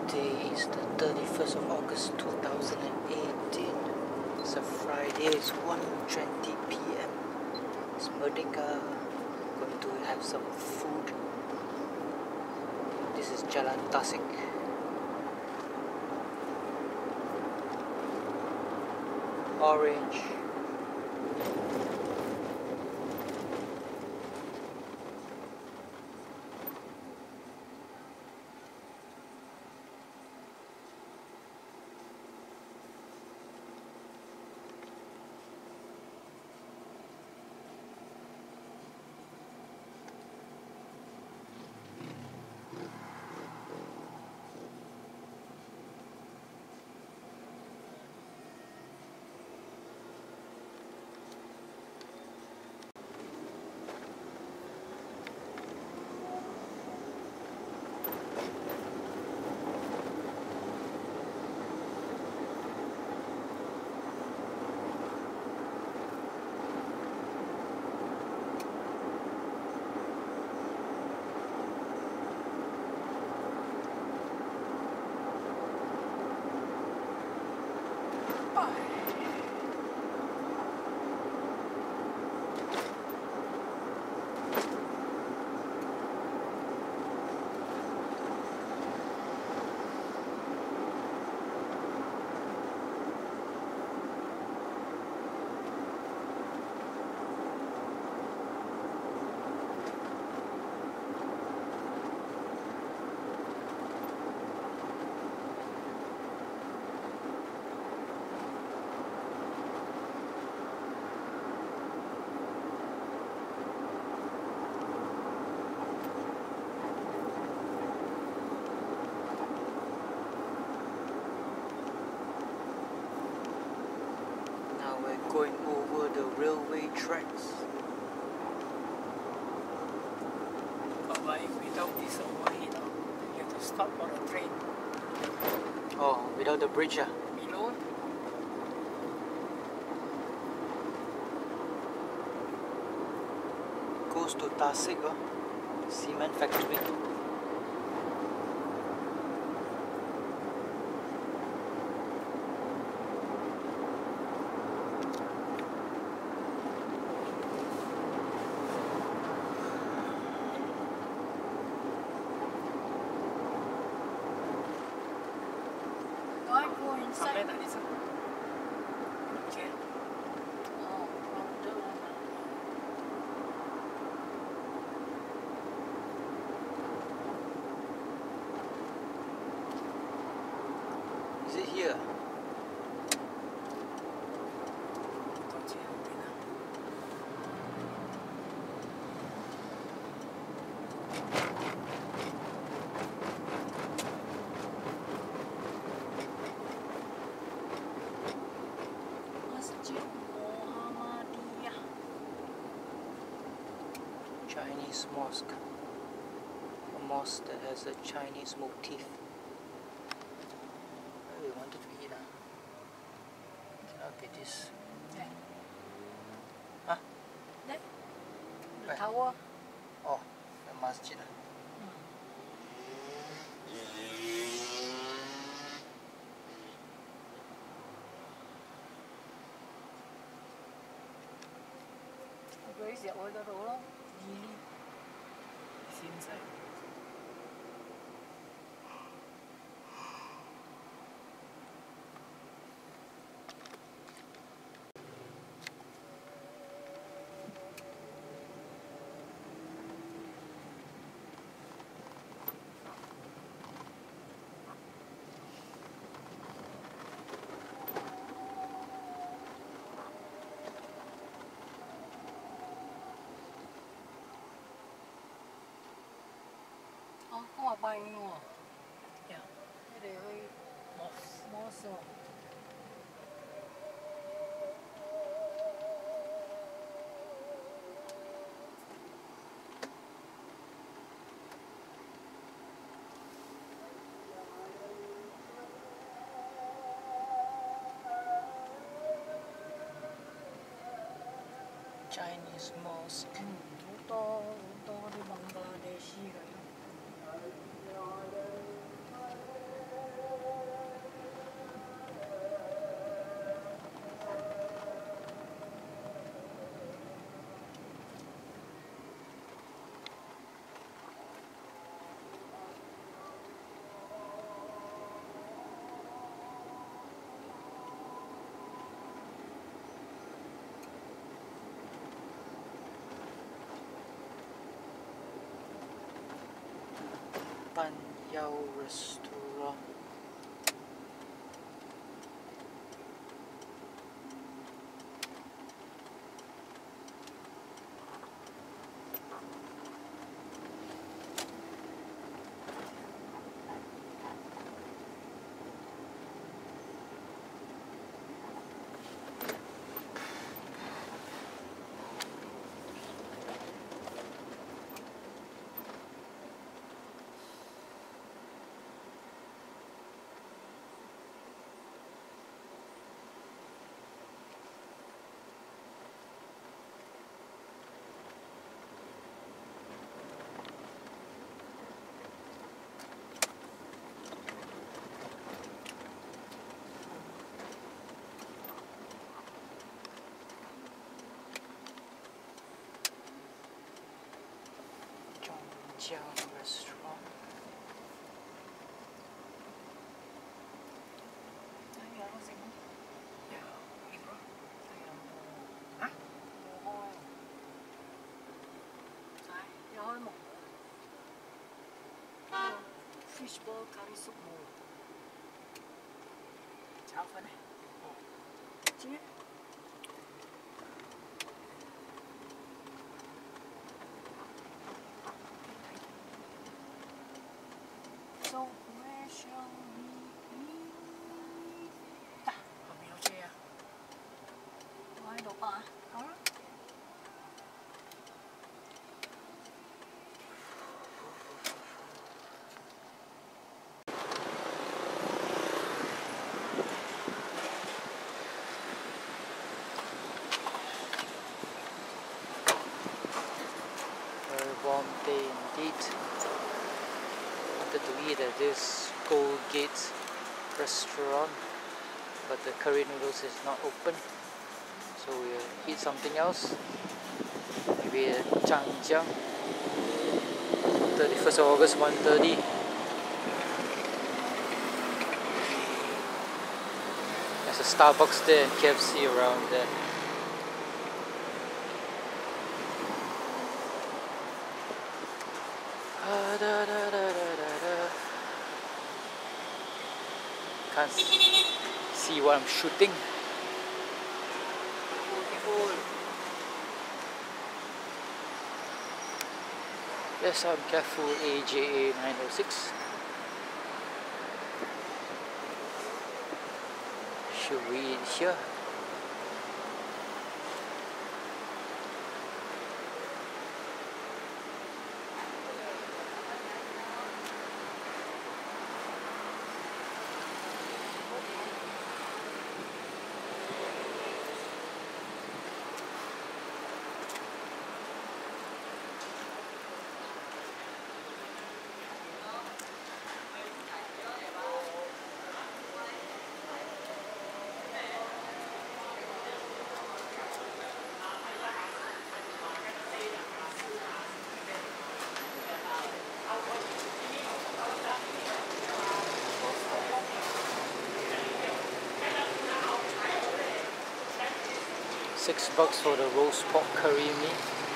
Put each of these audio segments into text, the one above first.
Today is the 31st of August 2018. It's a Friday, it's 1:20 p.m. It's Merdeka. Going to have some food. This is Jalan Tasik. Orange. Going over the railway tracks. But without this overhead, you have to stop for the train. Oh, without the bridge, Below, goes to Tasik, cement factory. I go inside. Okay. Is it here? Masjid Muhammadiyah. Chinese mosque. A mosque that has a Chinese motif. Where we wanted to eat, cannot be this. There. Huh? There. The Where? tower. Oh, the masjid. Where is the older road? Really? It's inside. Oh, come on, buy more. Yeah. They more so. Chinese mosque. Untuk di Bangladeshi kayak. Fan Yao Restaurant. Zhongjiang Restaurant. Fishball curry soup 冇，炒粉咧，哦，知咩？So where shall we eat？得，後面有車啊！我喺度北啊，好啦。 Warm day indeed. Wanted to eat at this Gold Gate restaurant, but the curry noodles is not open, so we'll eat something else. Maybe at Zhangjiang. 31st of August, 1:30. There's a Starbucks there and KFC around there. Can't see what I'm shooting. Yes, I'm careful. AJA 906. Should we eat here? $6 for the roast pork curry meat.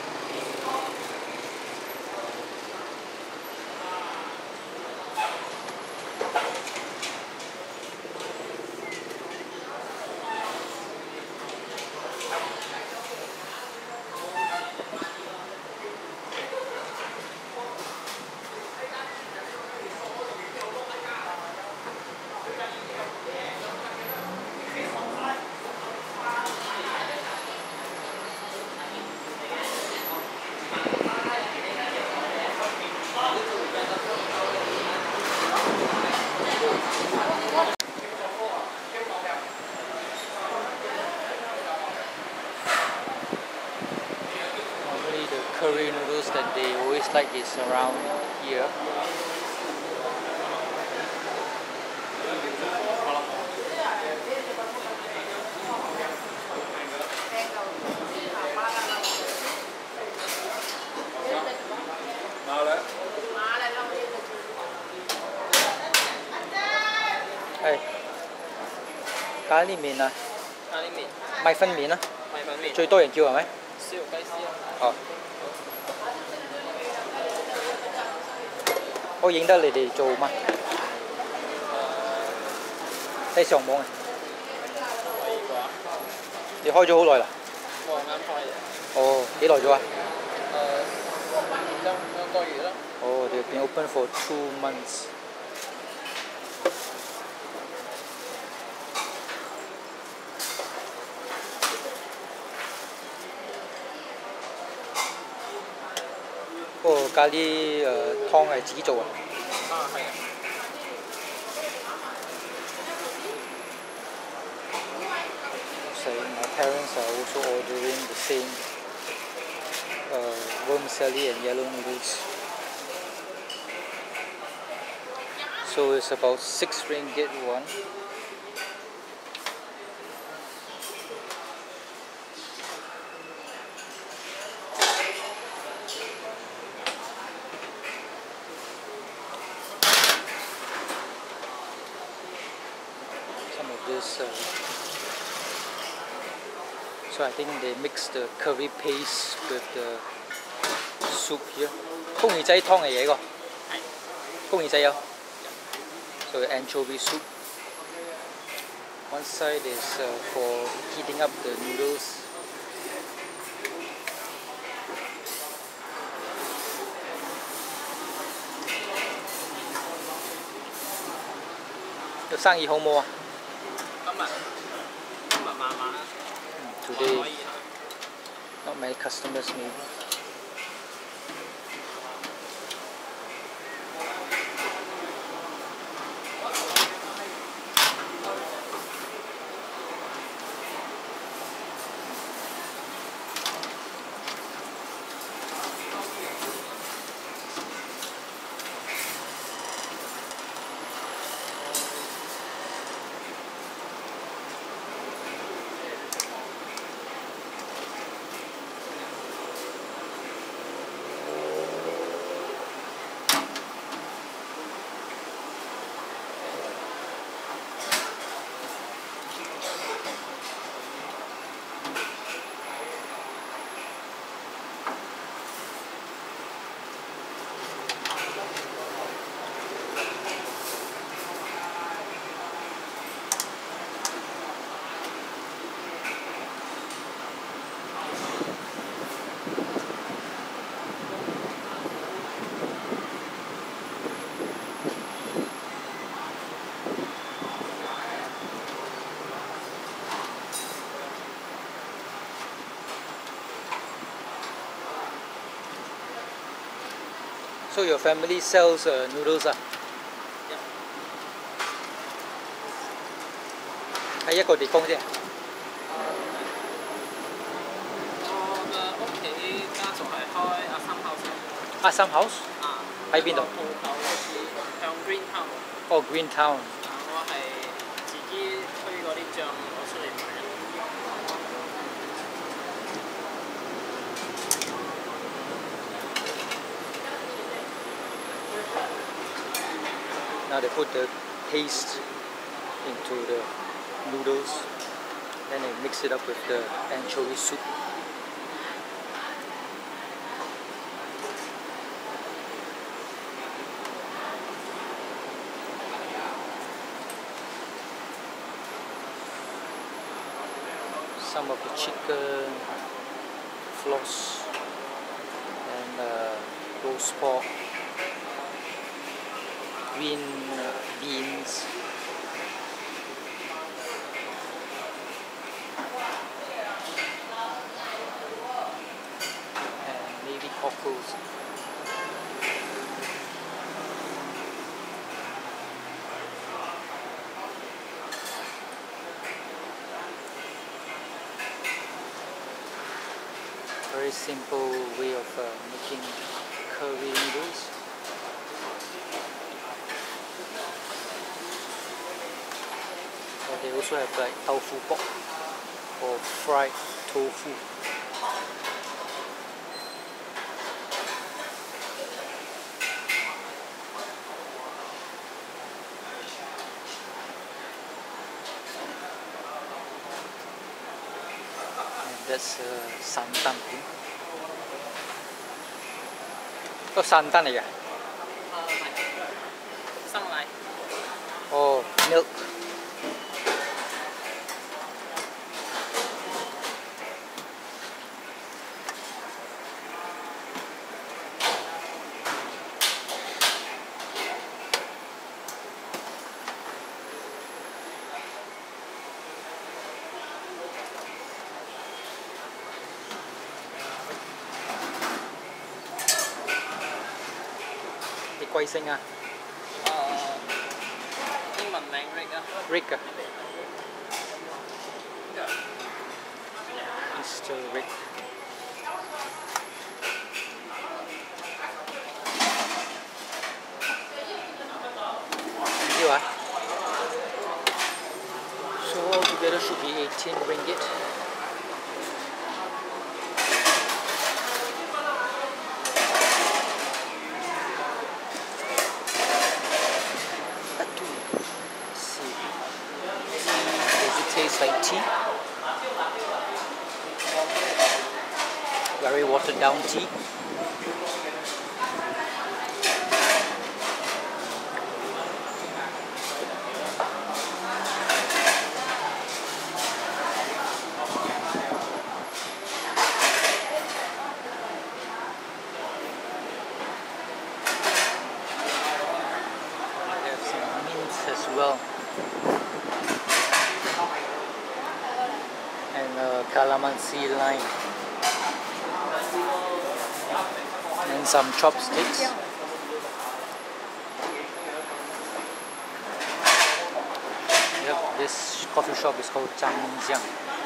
Normally the curry noodles that they always like is around here. Hey, 咖喱麵啊， 咖喱麵、 米粉麵啊， 米粉麵、 最多人叫係咪？ 燒肉雞絲啊。 哦。 我影得你哋做嗎？喺上網啊？ 可以啩？ 你開咗好耐啦？ 我啱開嘅。 哦，幾耐咗啊？ 兩個月啦。 Oh, they've been open for 2 months. Oh, 咖喱湯係自己做啊？ 啊，係啊。 So my parents are also ordering the same vermicelli and yellow noodles. So it's about 6 ringgit one. Some of this. So I think they mix the curry paste with the soup here. 公魚仔湯嘅嘢個。 係。 公魚仔有。So the anchovy soup. One side is for heating up the noodles. Your 生意好冇啊？ 今日慢慢啦。 Today, not many customers maybe. So your family sells noodles 啊？喺一個地方啫。 我嘅屋企家族係開阿三 house 啊， 喺邊度？ 鋪頭好似向 Green Town。 哦 ，Green Town。 我係自己推嗰啲醬攞出嚟賣。 Now they put the paste into the noodles, then they mix it up with the anchovy soup. Some of the chicken, floss, and roast pork. Green beans, and maybe cockles. Very simple way of making curry noodles. They also have like tofu pork or fried tofu. And that's santan. Oh, santan 嚟嘅。 生奶。 Oh, milk. Đi quay xanh à? 英文名 Rick 啊。 Rick 啊? Mr. Rick. Thank you ah. So altogether should be 18 ringgit. Let's see. Does it taste like tea? Very watered down tea. There's some mint as well. And calamansi lime. And some chopsticks. Yep, this coffee shop is called Zhangjiang.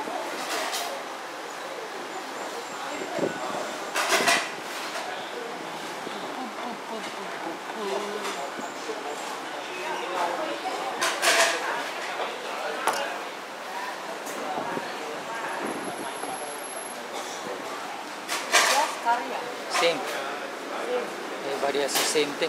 Same. Everybody has the same thing.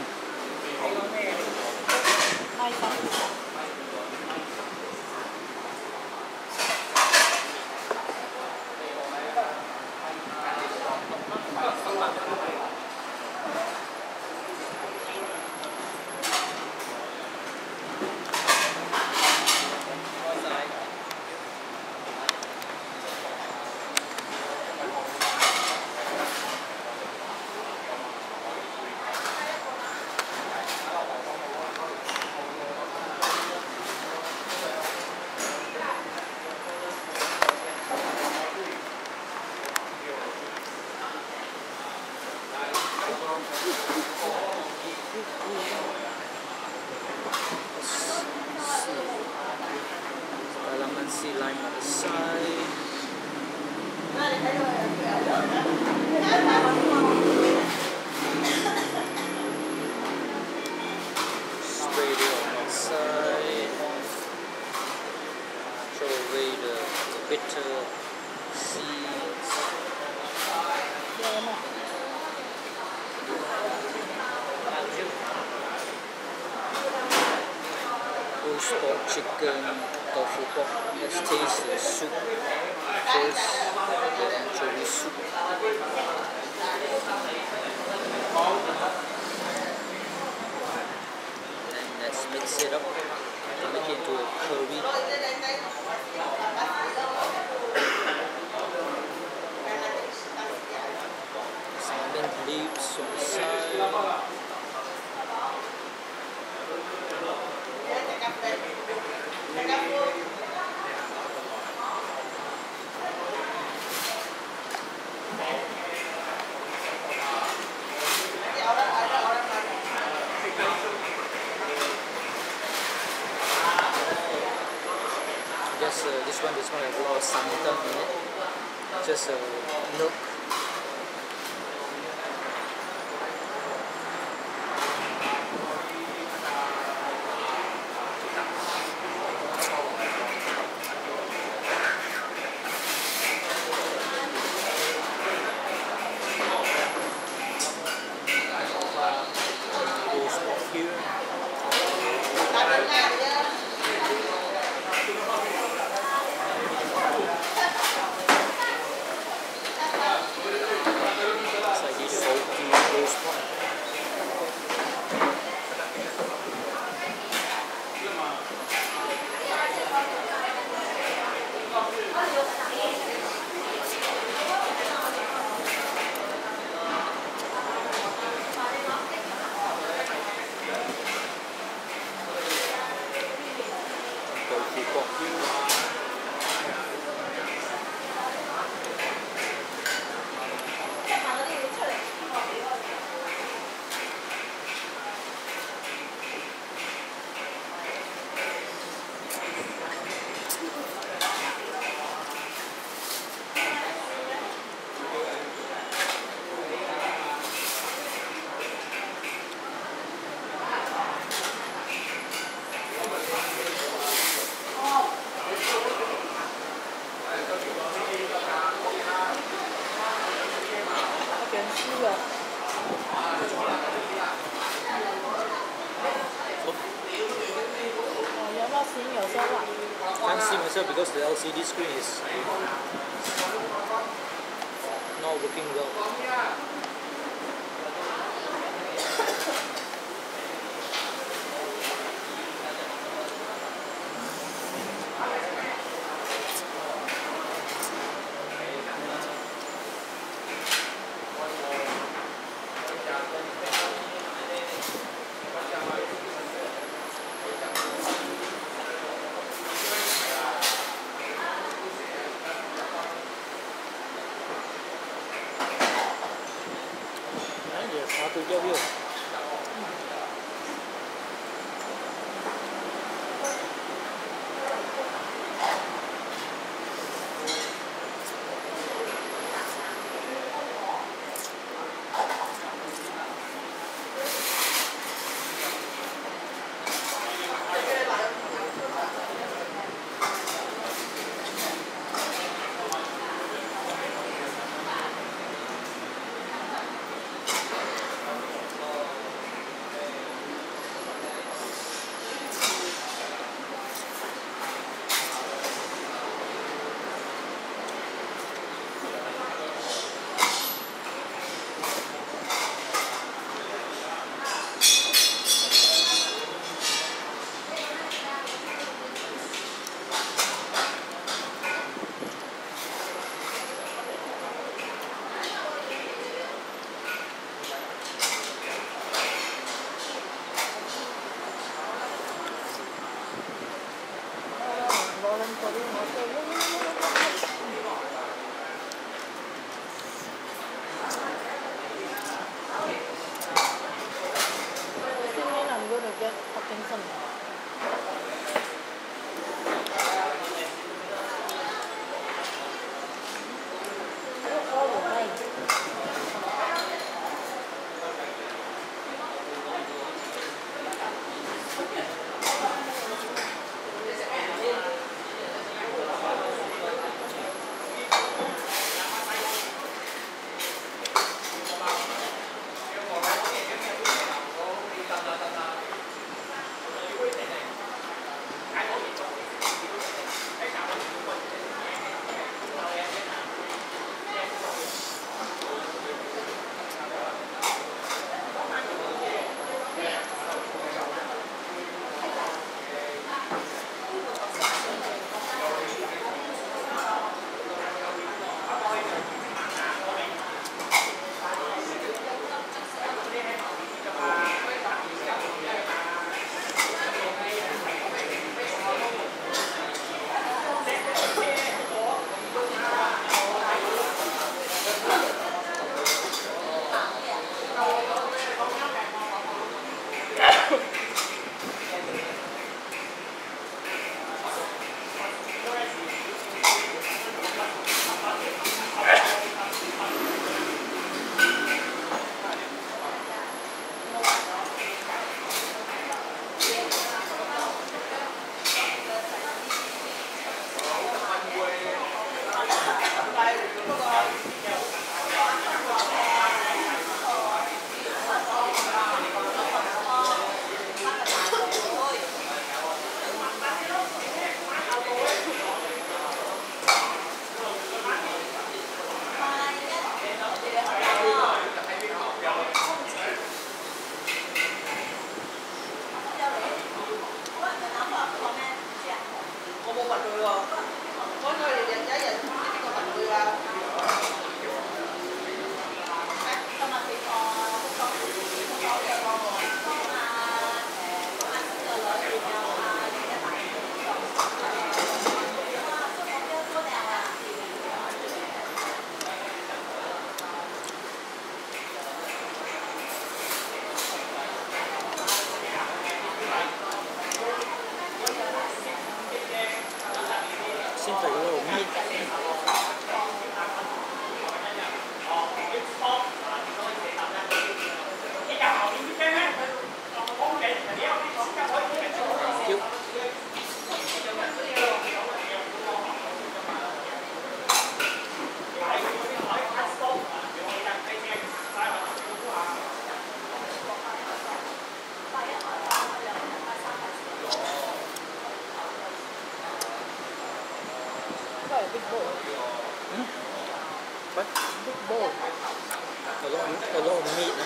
Calamansi lime on the side. Spray it on the side. Throw away the bitter seeds. Roast pork, chicken, tofu pork. Let's taste the soup first, the anchovy soup. And let's mix it up to make it into a curry. Some mint leaves on the side. This one does not have a lot of santan in it, just milk. Roast pork here. cancel because the LCD screen is not working well. Satu jam yuk. big bowl. What? Big bowl. A lot of meat.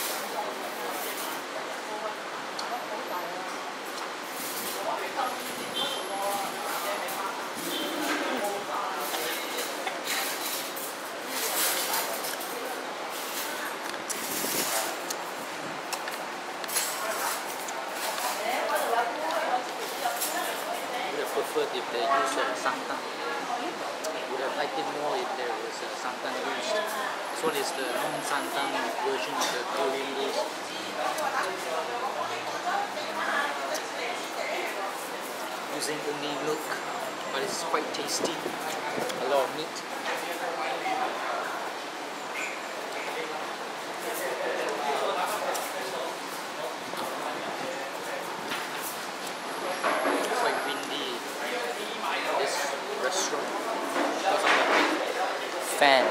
Would have preferred if they used santan. Would have liked it more if there was santan used. This one is the non-santan version of the curry noodles. Using only milk, but it's quite tasty. A lot of meat. Quite windy this restaurant because of the big fan.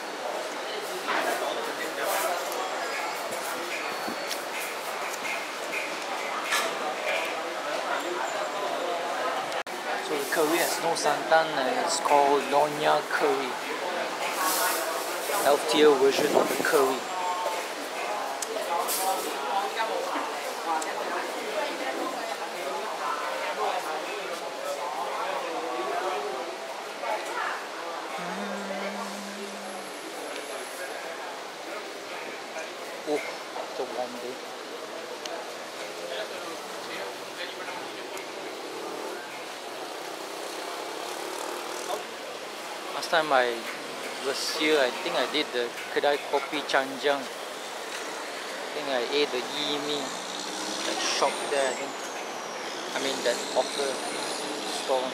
So the curry has no santan and it's called Nyonya curry. Healthier version of the curry. Oh, it's a warm day. Last time I was here, I think I did the Kedai Kopi Chanjang. I think I ate the Yi Mi, that shop there, I mean that hawker store.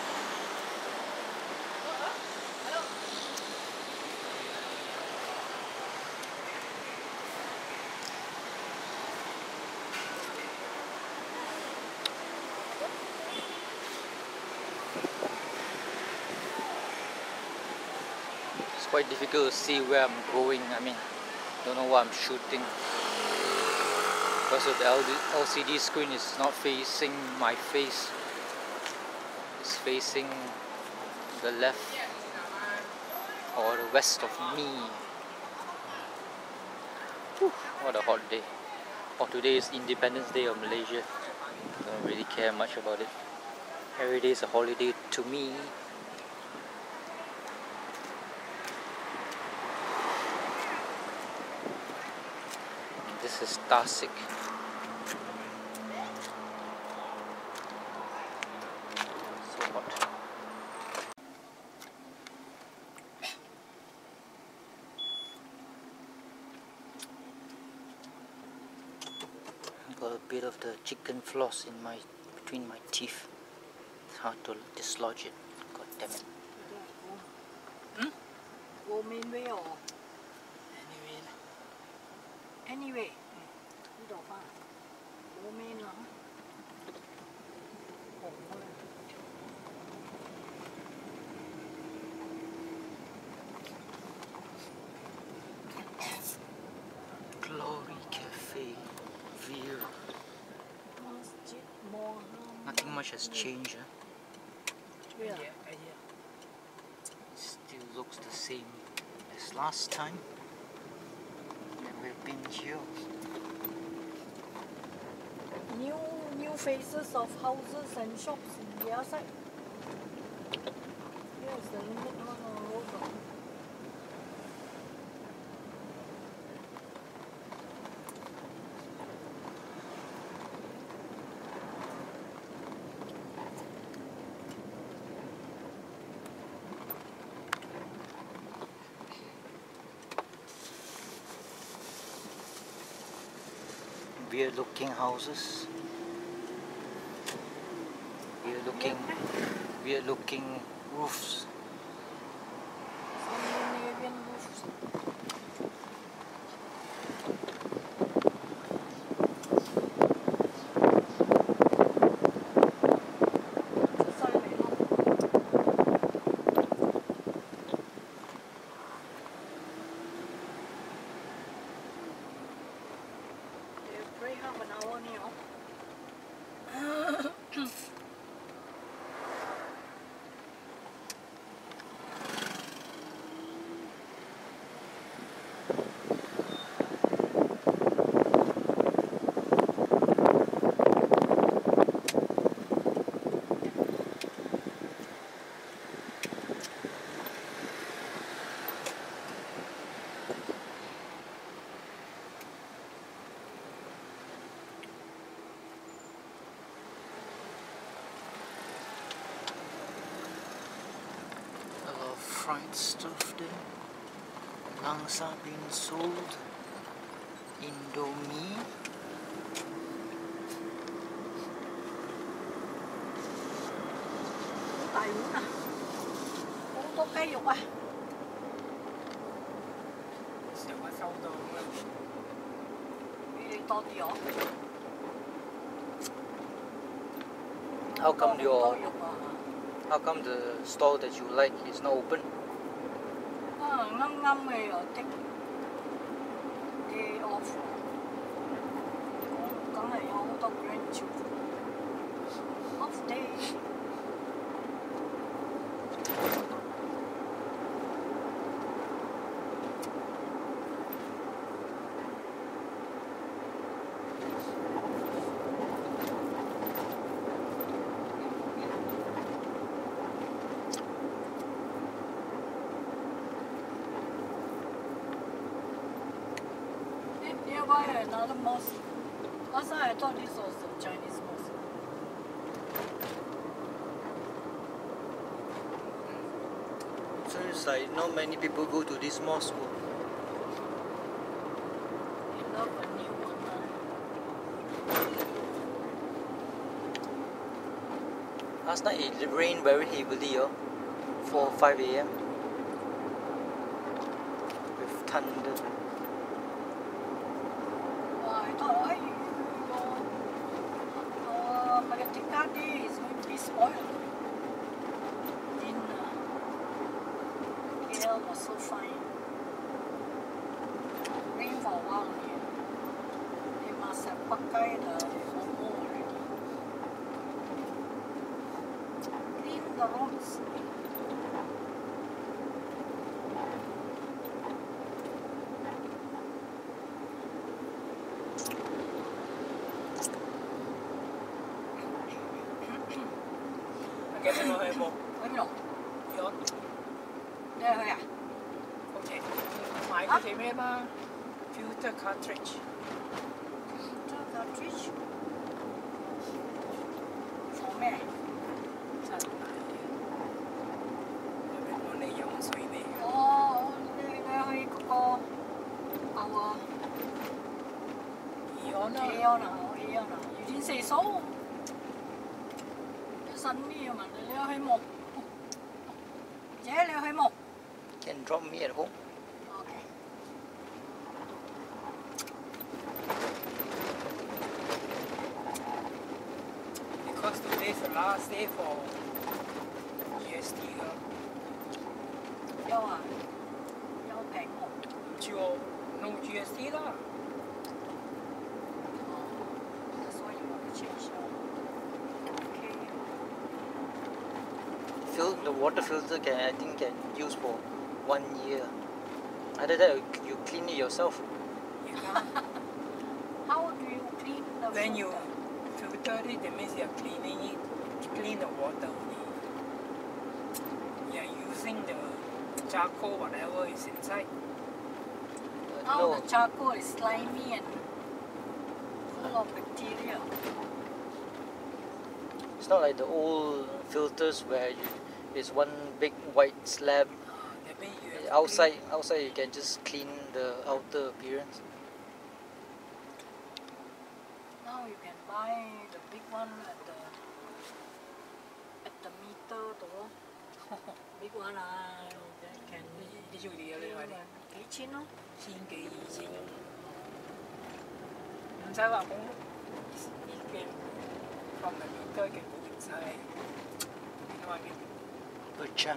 It's quite difficult to see where I'm going. I mean, don't know what I'm shooting because of the LCD screen is not facing my face. It's facing the left or the west of me. Whew, what a hot day. Oh, today is Independence Day of Malaysia. Don't really care much about it. Every day is a holiday to me. This is Tasik. So hot. Got a bit of the chicken floss in between my teeth. It's hard to dislodge it. God damn it. Go main way or Anyway, anyway? 呢度翻冇 main 啦。紅啊！ Glory Cafe View. Masjid Muhammad. Nothing much has changed. Where? Still looks the same as last time when we've been here. New faces of houses and shops in the other side. Here's the limit one on road. Weird looking houses. Weird looking roofs. Scandinavian roofs. Break half an hour now. fried stuff there. Langsa being sold. Indomie. Tài bún à? Hủ tô cây dục à? Sửa qua sau đồ lên. Đi to tí hả? How come Tô your dục à? how come the store that you like is not open? Ngâm ngâm thì ở take day off.梗係有好多 grandchildren. Off day. Nearby another mosque. Last time I thought this was a Chinese mosque. So it's like not many people go to this mosque. They love a new one. Last night it rained very heavily, 4 5 a.m. with thunder. I thought, magnetic card is going to be spoiled. KL was so fine. Rain for a while only. They must have pakai the FOMO already. Clean the roads. Cái này có hơi một. Anh nhổ. Vô. Đây hơi à? Ok.買嗰隻咩嘛 ？Filter cartridge。 Filter cartridge. For 咩？ 真係。我哋飲水味。 你去嗰個牛啊 Eon 啊。 ？Eon 啊，Eon 啊，要點四數？你新啲要問你有去木？姐，你有去木 Can drop me at home. ？OK。 Because today is the last day for GST 㗎。 有啊，有平木。 唔知喎，no GST 啦。 所以我哋 change 咗。OK。 The water filter I think can use for 1 year. Other than that, you clean it yourself. You can't. How do you clean the When you filter? filter it, that means you are cleaning it, clean the water only. You are using the charcoal, whatever is inside. Now No, the charcoal is slimy and full of bacteria. it's not like the old filters where it's one big white slab. That means you have to Outside you can just clean the outer appearance. Now you can buy the big one at the meter door. Big one that can 啲要啲你話啲幾錢咯？ 千幾2000，唔使話講已經放入面都已經冇完晒，你話嘅 Per chunk.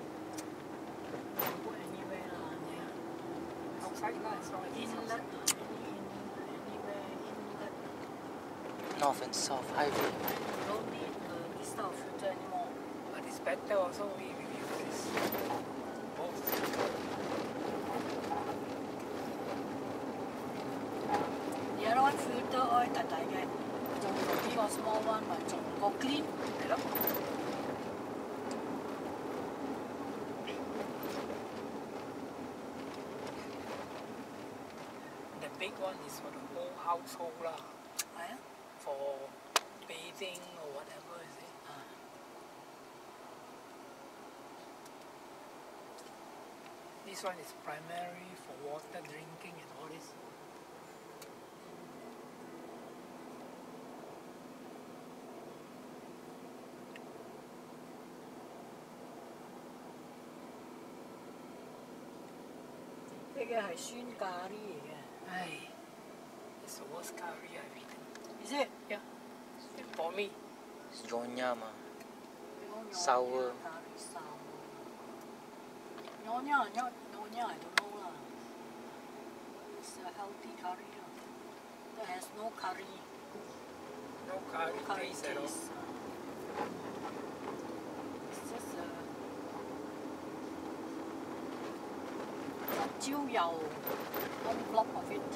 Put anywhere 啦 outside 啦，sorry ，inlet anywhere inlet. North and South Highway. You don't need this type of filter anymore. But it's better also we use this both. The other one filter oil 大大嘅，仲用呢個 small one 咪仲個 clean 係咯。 The big one is for the whole household 啦係啊。 ，for bathing or whatever is it. This one is primary for water drinking and all this. Cái係酸咖喱嚟嘅。 Ay, it's the worst curry I've eaten. Is it? Yeah, for me. It's Nyonya mah. Sour. Curry sour. Nyonya, I don't know lah. It's a healthy curry lah. That has no curry. No curry Curry taste at all. taste. It's just a 椒油 one block of it.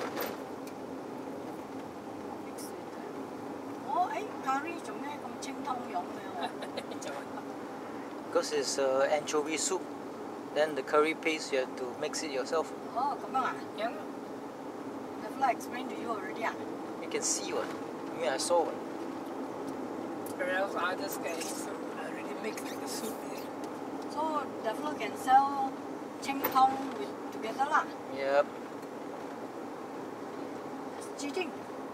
Mix with that. 哦，curry 做咩咁清湯飲嘅？ Because it's anchovy soup. Then the curry paste, you have to mix it yourself. 哦，咁樣啊 Yeah. ？Have I explained to you already 啊？ You can see what. I mean, I saw what. Or else others guys already mixed with the soup. So the fellow can sell 清湯 with together lah. Yep. That's cheating.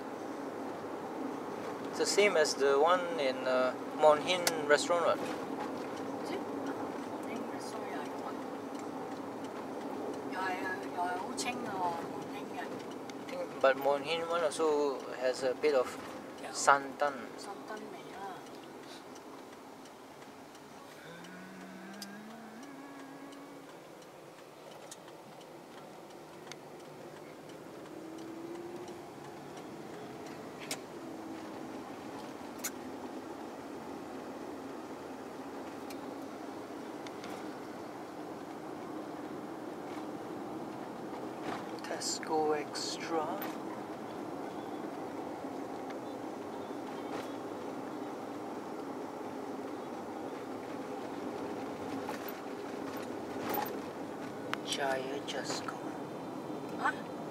It's the same as the one in Mon Hin restaurant, what? Is it? Morning restaurant 又係咁啊？又係好清喎，morning 嘅 I think, but Mon Hin one also has a bit of Yeah. santan. 深燈味啦。 Tesco Extra. Jaya Jusco. Huh?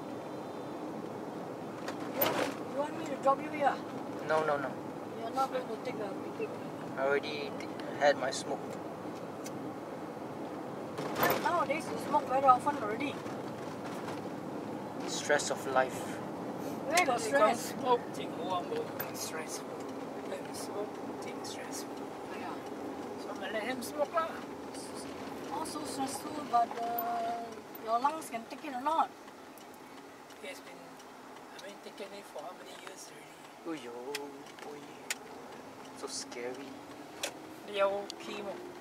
You want me to drop you here? No. You're not going to take a picnic. I already had my smoke. Nowadays you smoke very often already. Stress of life. Where got Because stress? smoke 挺冇啊冇 stressful. Let him smoke 挺 stressful. Yeah. So I let him smoke lah. Also stressful, but your lungs can take it or not. He has been, taking it for how many years already? Uyo, boy. So scary. 你有 chemo